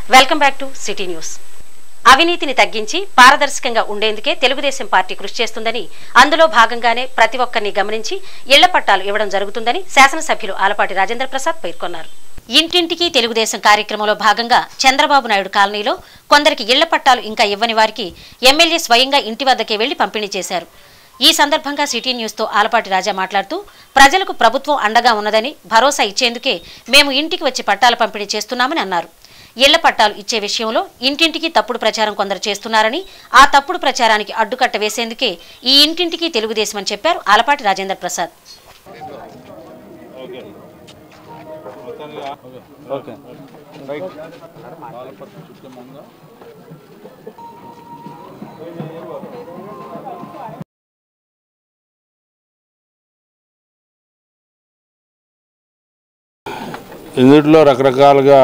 Welcome back to city news. అవినీతిని తగ్గించి పారదర్శకంగా ఉండేందుకే తెలుగుదేశం పార్టీ కృషి చేస్తుందని, అందులో భాగంగానే ప్రతి ఒక్కరిని గమనించి ఇళ్ల పట్టాలు ఇవ్వడం జరుగుతుందని శాసనసభ్యులు ఆలపాటి రాజేంద్ర ప్రసాద్ పేర్కొన్నారు. ఇంటింటికి తెలుగుదేశం కార్యక్రమంలో భాగంగా చంద్రబాబు నాయుడు కాలనీలో కొందరికి ఇళ్ల పట్టాలు ఇంకా ఇవ్వని వారికి ఎమ్మెల్యే స్వయంగా ఇంటి వద్దకే వెళ్లి పంపిణీ చేశారు. ఈ సందర్భంగా సిటీ న్యూస్తో ఆలపాటి రాజా మాట్లాడుతూ, ప్రజలకు ప్రభుత్వం అండగా ఉన్నదని భరోసా ఇచ్చేందుకే మేము ఇంటికి వచ్చి పట్టాల పంపిణీ చేస్తున్నామని అన్నారు. ఇళ్ల పట్టాలు ఇచ్చే విషయంలో ఇంటింటికి తప్పుడు ప్రచారం కొందరు చేస్తున్నారని, ఆ తప్పుడు ప్రచారానికి అడ్డుకట్ట వేసేందుకే ఈ ఇంటింటికి తెలుగుదేశం అని చెప్పారు ఆలపాటి రాజేంద్ర ప్రసాద్. ఇందులో రకరకాలుగా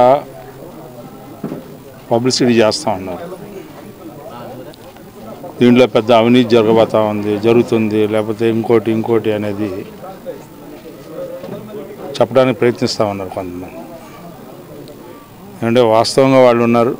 పబ్లిసిటీ చేస్తూ ఉన్నారు. దీంట్లో పెద్ద అవినీతి జరుగుతుంది, లేకపోతే ఇంకోటి అనేది చెప్పడానికి ప్రయత్నిస్తూ ఉన్నారు కొంతమంది. అంటే వాస్తవంగా వాళ్ళు ఉన్నారు,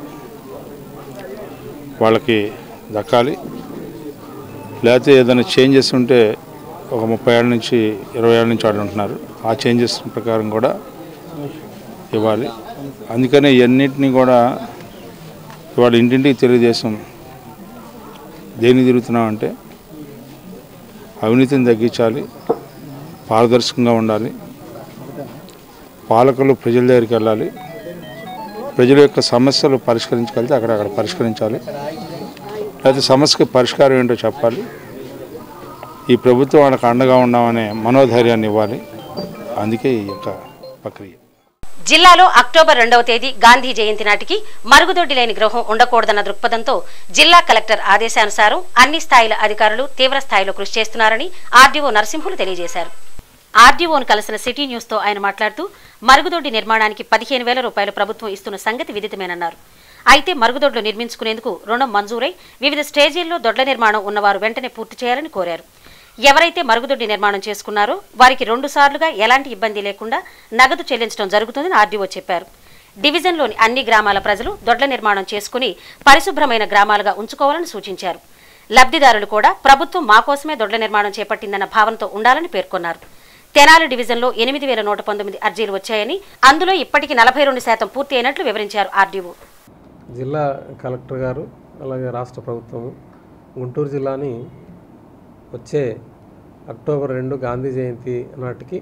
వాళ్ళకి దక్కాలి. లేకపోతే ఏదైనా చేంజెస్ ఉంటే ఒక 30 ఏళ్ళ నుంచి 20 ఏళ్ళ నుంచి వాళ్ళు ఉంటున్నారు, ఆ చేంజెస్ ప్రకారం కూడా ఇవ్వాలి. అందుకనే ఇవన్నింటినీ కూడా ఇవాళ ఇంటింటికి తెలుగుదేశం దేనికి తిరుగుతున్నామంటే అవినీతిని తగ్గించాలి, పారదర్శకంగా ఉండాలి, పాలకులు ప్రజల దగ్గరికి వెళ్ళాలి, ప్రజల యొక్క సమస్యలు పరిష్కరించగలిగితే అక్కడ పరిష్కరించాలి, లేకపోతే సమస్యకి పరిష్కారం ఏంటో చెప్పాలి. ఈ ప్రభుత్వం వాళ్ళకి అండగా ఉన్నామనే మనోధైర్యాన్ని ఇవ్వాలి. అందుకే ఈ యొక్క ప్రక్రియ. జిల్లాలో అక్టోబర్ 2వ తేదీ గాంధీ జయంతి నాటికి మరుగుదొడ్డి లేని గృహం ఉండకూడదన్న దృక్పథంతో జిల్లా కలెక్టర్ ఆదేశానుసారం అన్ని స్థాయిల అధికారులు తీవ్ర స్థాయిలో కృషి చేస్తున్నారని ఆర్డీఓ నరసింహులు తెలియజేశారు. ఆర్డీఓను కలిసిన సిటీ న్యూస్తో ఆయన మాట్లాడుతూ, మరుగుదొడ్డి నిర్మాణానికి 15,000 రూపాయలు ప్రభుత్వం ఇస్తున్న సంగతి విదితమేనన్నారు. అయితే మరుగుదొడ్లు నిర్మించుకునేందుకు రుణం మంజూరై వివిధ స్టేజీల్లో దొడ్ల నిర్మాణం ఉన్నవారు వెంటనే పూర్తి చేయాలని కోరారు. ఎవరైతే మరుగుదొడ్డి నిర్మాణం చేసుకున్నారో వారికి 2 సార్లుగా ఎలాంటి ఇబ్బంది లేకుండా నగదు చెల్లించడం జరుగుతుందని ఆర్డీఓ చెప్పారు. డివిజన్లోని అన్ని గ్రామాల ప్రజలు దొడ్ల నిర్మాణం చేసుకుని పరిశుభ్రమైన గ్రామాలుగా ఉంచుకోవాలని సూచించారు. లబ్ధిదారులు కూడా ప్రభుత్వం మా కోసమే దొడ్ల నిర్మాణం చేపట్టిందన్న భావనతో ఉండాలని పేర్కొన్నారు. తెనాలి డివిజన్లో 8,119 అర్జీలు వచ్చాయని, అందులో ఇప్పటికీ 42% పూర్తి అయినట్లు వివరించారు ఆర్డీఓ. జిల్లా కలెక్టర్ గారు అలాగే రాష్ట్ర ప్రభుత్వము గుంటూరు జిల్లాని వచ్చే అక్టోబర్ 2 గాంధీ జయంతి నాటికి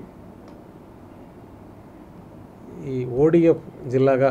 ఈ ఓడిఎఫ్ జిల్లాగా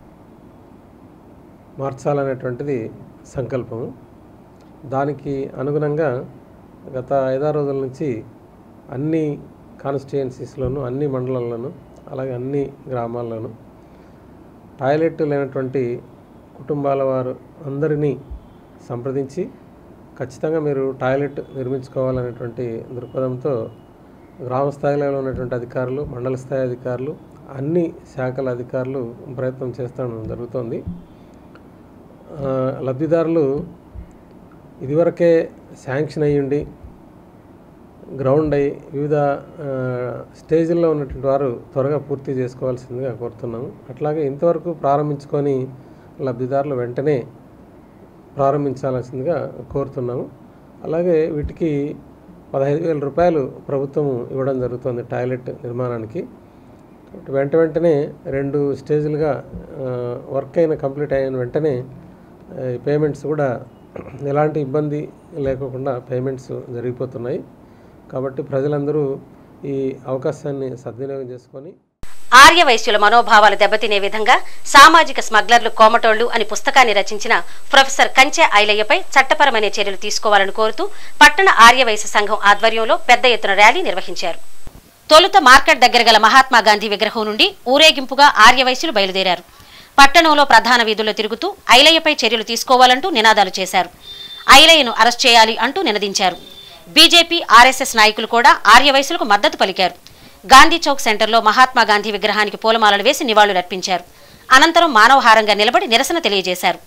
మార్చాలనేటువంటిది సంకల్పము. దానికి అనుగుణంగా గత 5-6 రోజుల నుంచి అన్ని కాన్స్టిట్యుయెన్సీస్లోనూ, అన్ని మండలాల్లోనూ, అలాగే అన్ని గ్రామాల్లోనూ టాయిలెట్ లేనటువంటి కుటుంబాల వారు అందరినీ సంప్రదించి ఖచ్చితంగా మీరు టాయిలెట్ నిర్మించుకోవాలనేటువంటి దృక్పథంతో గ్రామ స్థాయిలో ఉన్నటువంటి అధికారులు, మండల స్థాయి అధికారులు, అన్ని శాఖల అధికారులు ప్రయత్నం చేస్తూ జరుగుతోంది. లబ్ధిదారులు ఇదివరకే శాంక్షన్ అయ్యుండి గ్రౌండ్ అయ్యి వివిధ స్టేజ్ల్లో ఉన్నటువంటి వారు త్వరగా పూర్తి చేసుకోవాల్సిందిగా కోరుతున్నాము. అట్లాగే ఇంతవరకు ప్రారంభించుకొని లబ్ధిదారులు వెంటనే ప్రారంభించాల్సిందిగా కోరుతున్నాము. అలాగే వీటికి 15,000 రూపాయలు ప్రభుత్వం ఇవ్వడం జరుగుతుంది టాయిలెట్ నిర్మాణానికి. వెంటనే 2 స్టేజ్లుగా వర్క్ కంప్లీట్ అయిన వెంటనే పేమెంట్స్ కూడా ఎలాంటి ఇబ్బంది లేకుండా పేమెంట్స్ జరిగిపోతున్నాయి. కాబట్టి ప్రజలందరూ ఈ అవకాశాన్ని సద్వినియోగం చేసుకొని ఆర్య వైశ్యుల మనోభావాలు దెబ్బతినే విధంగా సామాజిక స్మగ్లర్లు కోమటోళ్లు అని పుస్తకాన్ని రచించిన ప్రొఫెసర్ కంచె ఐలయ్యపై చట్టపరమైన చర్యలు తీసుకోవాలని కోరుతూ పట్టణ ఆర్య వైశ్య సంఘం ఆధ్వర్యంలో పెద్ద ఎత్తున ర్యాలీ నిర్వహించారు. తొలుత మార్కెట్ దగ్గర గల మహాత్మాగాంధీ విగ్రహం నుండి ఊరేగింపుగా ఆర్య వైశ్యులు బయలుదేరారు. పట్టణంలో ప్రధాన వీధుల్లో తిరుగుతూ ఐలయ్యపై చర్యలు తీసుకోవాలంటూ నినాదాలు చేశారు. ఐలయ్యను అరెస్ట్ చేయాలి అంటూ నినదించారు. బీజేపీ, ఆర్ఎస్ఎస్ నాయకులు కూడా ఆర్య వైశ్యులకు మద్దతు పలికారు. గాంధీ చౌక్ సెంటర్లో మహాత్మాగాంధీ విగ్రహానికి పూలమాలలు వేసి నివాళులర్పించారు. అనంతరం మానవహారంగా నిలబడి నిరసన తెలియజేశారు.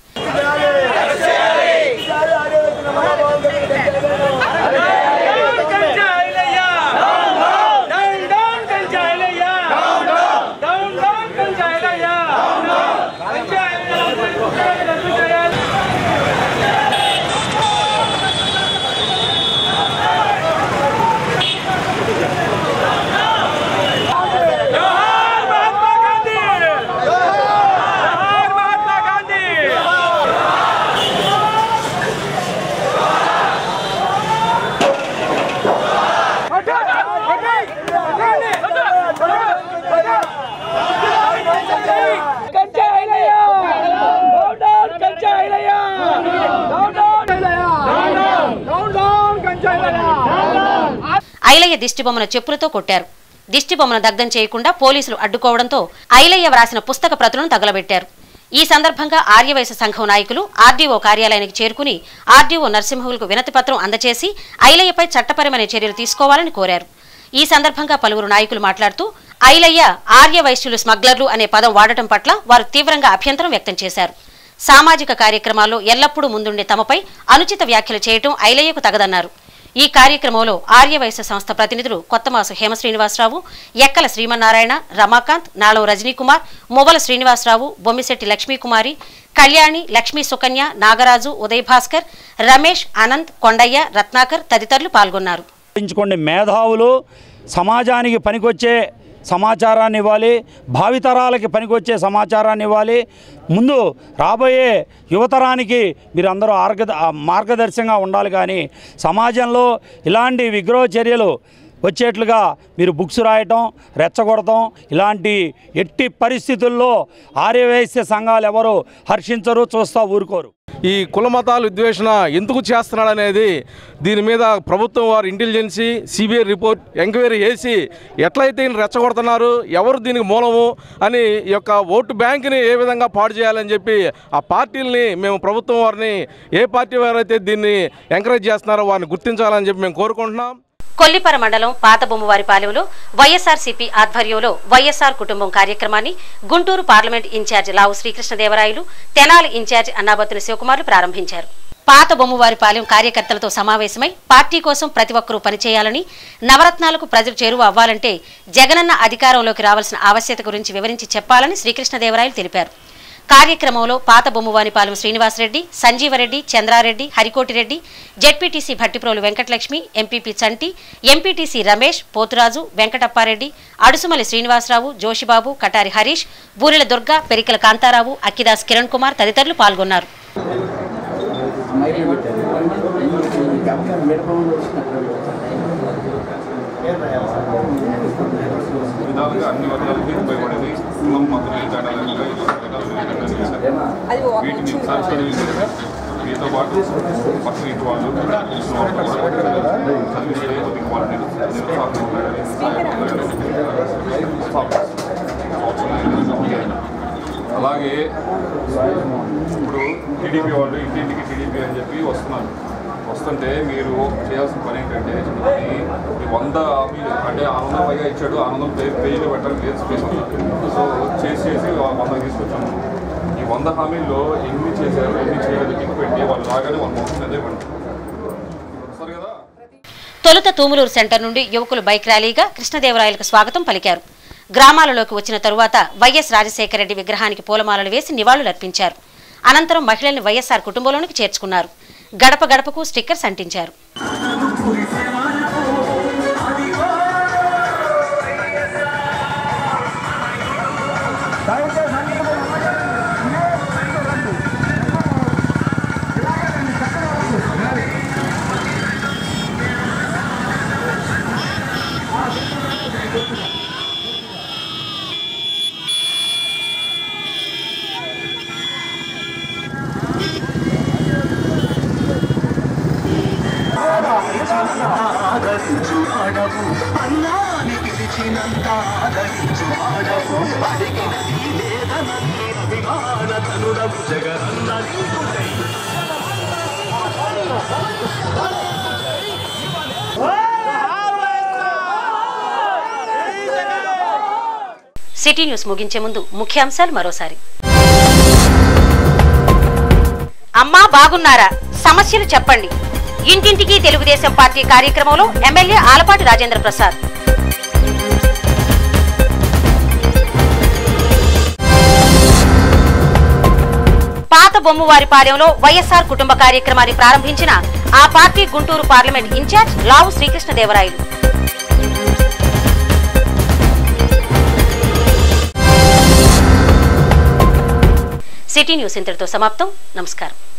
ఐలయ్య దిష్టిబొమ్మను చెప్పులతో కొట్టారు. దిష్టిబొమ్మను దగ్ధం చేయకుండా పోలీసులు అడ్డుకోవడంతో ఐలయ్య వ్రాసిన పుస్తక ప్రతులను తగలబెట్టారు. ఈ సందర్భంగా ఆర్యవైశ్య సంఘం నాయకులు ఆర్డీఓ కార్యాలయానికి చేరుకుని ఆర్డీఓ నరసింహులకు వినతి పత్రం అందజేసి ఐలయ్యపై చట్టపరమైన చర్యలు తీసుకోవాలని కోరారు. ఈ సందర్భంగా పలువురు నాయకులు మాట్లాడుతూ ఐలయ్య ఆర్యవైశ్యులు స్మగ్లర్లు అనే పదం వాడటం పట్ల వారు తీవ్రంగా అభ్యంతరం వ్యక్తం చేశారు. సామాజిక కార్యక్రమాల్లో ఎల్లప్పుడూ ముందుండే తమపై అనుచిత వ్యాఖ్యలు చేయటం ఐలయ్యకు తగదన్నారు. ఈ కార్యక్రమంలో ఆర్యవైశ్య సంస్థ ప్రతినిధులు కొత్తమాసు హేమ శ్రీనివాసరావు, ఎక్కల శ్రీమన్నారాయణ, రమాకాంత్, నాళం రజనీకుమార్, మువ్వల శ్రీనివాసరావు, బొమ్మిశెట్టి లక్ష్మీకుమారి, కళ్యాణి, లక్ష్మీ సుకన్య, నాగరాజు, ఉదయ్ భాస్కర్, రమేష్, అనంత్, కొండయ్య, రత్నాకర్ తదితరులు పాల్గొన్నారు. మేధావులు సమాజానికి పనికొచ్చే సమాచారాన్ని ఇవ్వాలి, భావితరాలకి పనికొచ్చే సమాచారాన్ని ఇవ్వాలి. ముందు రాబోయే యువతరానికి మీరందరూ మార్గదర్శకంగా ఉండాలి. కానీ సమాజంలో ఇలాంటి విగ్రహ చర్యలు వచ్చేట్లుగా మీరు బుక్స్ రాయటం, రెచ్చగొడటం ఇలాంటి ఎట్టి పరిస్థితుల్లో ఆర్యవైశ్య సంఘాలు ఎవరు హర్షించరు, చూస్తా ఊరుకోరు. ఈ కుల మతాలు విద్వేషణ ఎందుకు చేస్తున్నాడు అనేది దీని మీద ప్రభుత్వం వారు ఇంటెలిజెన్సీ సిబిఐ రిపోర్ట్ ఎంక్వైరీ చేసి ఎట్లయితే రెచ్చగొడుతున్నారు, ఎవరు దీనికి మూలము అని ఈ యొక్క ఓటు బ్యాంకుని ఏ విధంగా పాడు చేయాలని చెప్పి ఆ పార్టీలని మేము ప్రభుత్వం వారిని ఏ పార్టీ వారైతే దీన్ని ఎంకరేజ్ చేస్తున్నారో వారిని గుర్తించాలని చెప్పి మేము కోరుకుంటున్నాం. కొల్లిపర మండలం పాత బొమ్మవారిపాలెంలో వైఎస్ఆర్సీపీ ఆధ్వర్యంలో వైఎస్ఆర్ కుటుంబం కార్యక్రమాన్ని Guntur parliament incharge Lavu Srikrishnadevarayalu, Tenali incharge Annabathuni శివకుమార్లు ప్రారంభించారు. పాత బొమ్మవారిపాలెం కార్యకర్తలతో సమావేశమై పార్టీ కోసం ప్రతి ఒక్కరూ పనిచేయాలని, నవరత్నాలకు ప్రజలు చేరువ అవ్వాలంటే జగనన్న అధికారంలోకి రావాల్సిన ఆవశ్యకత గురించి వివరించి చెప్పాలని శ్రీకృష్ణదేవరాయలు తెలిపారు. కార్యక్రమంలో పాత Bommavanipalem Srinivasa Reddy, Sanjeeva Reddy, Chandra Reddy, Harikoti Reddy, ZPTC Bhattiprolu Venkatalakshmi, MPP Chanti, MPTC Ramesh, Poturaju, Venkatappa Reddy, Adusumalli Srinivasa Rao, Joshi Babu, Katari Harish, Burela Durga, Perikala Kantha Rao, Akkidas Kiran Kumar తదితరులు పాల్గొన్నారు. విధాలుగా అన్ని వర్గాలకి ఉపయోగపడేది. కులం, మతం, వీటిని సాధించడం వీటితో పాటు పక్కన ఇంటి వాళ్ళు చదివిస్తే వాళ్ళని అలాగే ఇప్పుడు టీడీపీ వాళ్ళు ఇంటింటికి టీడీపీ అని చెప్పి వస్తుంటే మీరు చేయాల్సిన పని ఏంటంటే ఈ 100 హామీలు అంటే 600 పైగా ఇచ్చాడు, 600 పేజీలు పెట్టడానికి లేదు స్పేస్ ఉంది. సో చేసి 100 తీసుకొచ్చాము. ఈ 100 హామీల్లో ఎన్ని చేశారు, ఎన్ని చేయాలి టిక్ పెట్టి వాళ్ళు రాగానే వాళ్ళు మొత్తం అదే పని వస్తారు కదా. తొలుత తూములూరు సెంటర్ నుండి యువకులు బైక్ ర్యాలీగా కృష్ణదేవరాయలకు స్వాగతం పలికారు. గ్రామాలలోకి వచ్చిన తరువాత వైఎస్ రాజశేఖర రెడ్డి విగ్రహానికి పూలమాలలు వేసి నివాళులర్పించారు. అనంతరం మహిళల్ని వైఎస్ఆర్ కుటుంబంలోనికి చేర్చుకున్నారు. గడప గడపకు స్టిక్కర్స్ అంటించారు. సిటీ న్యూస్ ముగించే ముందు ముఖ్యాంశాలు మరోసారి. అమ్మా బాగున్నారా, సమస్యలు చెప్పండి. ఇంటింటికి తెలుగుదేశం పార్టీ కార్యక్రమంలో ఎమ్మెల్యే ఆలపాటి రాజేంద్ర ప్రసాద్. పాత బొమ్మవారిపాలెంలో వైఎస్ఆర్ కుటుంబ కార్యక్రమాన్ని ప్రారంభించిన ఆ పార్టీ Guntur parliament incharge Lavu Srikrishnadevarayalu. City news ఇంతటితో సమాప్తం. నమస్కారం.